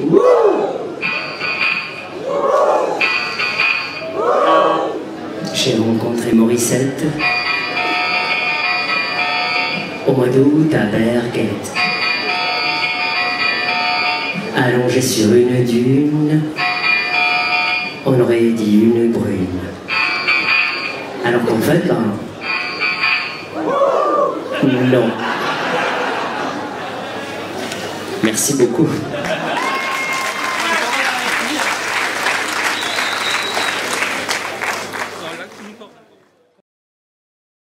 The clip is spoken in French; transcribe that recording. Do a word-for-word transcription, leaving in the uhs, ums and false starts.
J'ai rencontré Morissette au mois d'août à Berguette, allongé sur une dune, on aurait dit une brune. Alors qu'en fait, ben, non. Merci beaucoup.